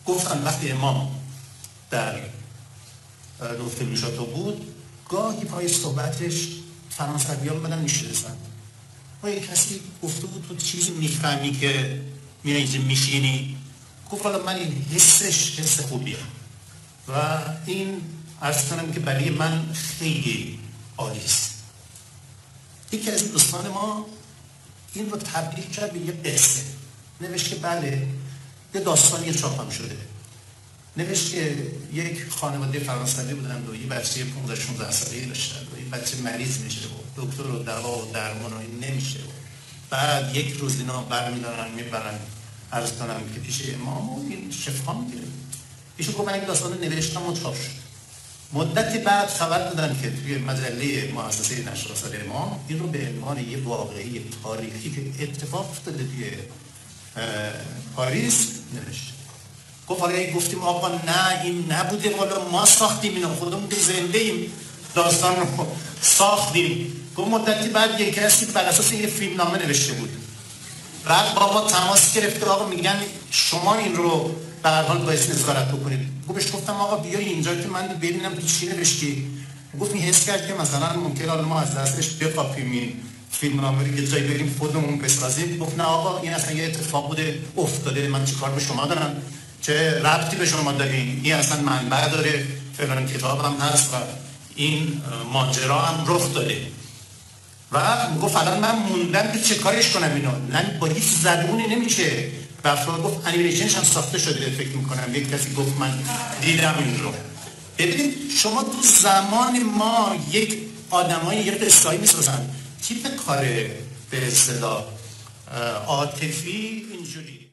گفتن وقتی امام در نقطه میشاتو بود گاهی پای صحبتش فرانسوی ها بودن میشناسن. یه کسی گفته بود تو چیزی میفهمی که میای اینجا میشینی؟ گفت حالا من این حسش حس خوبیه و این عرض کنم که برای من خیلی عالی است. یکی از دوستان ما این رو تبدیل کرد به یه قصه. نوشت که بله یه داستانی چاپ شده. نوشت که یک خانواده فرانسوی بودن و یه بچه 15-16 ساله‌ای داشتن و این بچه مریض میشه و دکتر و دوا و درمان و این نمیشه و بعد یک روز اینا برمیدارن میبرن عرض کنم که پیش امام و این شفا میگیره. ایشون گفت من این داستان رو نوشتم و چاپ شد. مدتی بعد خبر دادن که توی مجله مؤسسه نشر آثار امام این رو به عنوان یه واقعه تاریخی که اتفاق افتاده توی پاریس نوشت. گفت حالا این گفتیم آقا نه این نبوده، والا ما ساختیم اینو، خودمون که زنده ایم داستان رو ساختیم. گفت مدتی بعد یک کسی بر اساس یه فیلمنامه نوشته بود. بعد با ما تماس گرفت آقا میگن شما این رو به هر حال باید نظارت بکنید. گفتش گفتم آقا بیای اینجا که من ببینم تو چی نوشتی. گفت این حس کرد که مثلا ممکنه حالا ما از دستش بکاپیم این فیلمنامه رو یه جایی بریم خودمون بسازیم. گفت نه آقا این اصلا یه اتفاق بوده افتاده، من چیکار به شما دارم، چه ربطی به شما دارین، این اصلا منبع داره، فلان کتاب هم هست و این ماجرا هم رخ داده. و گفت الان من موندم که چه کارش کنم اینو، نه با هیچ زبونی نمیشه. بعد گفت انیمیشنش هم ساخته شده فکر میکنم، یک کسی گفت من دیدم این رو. ببینید شما تو زمان ما یک آدمای یه قصه‌ای میسازن تیپ کار به اصطلاح عاطفی اینجوری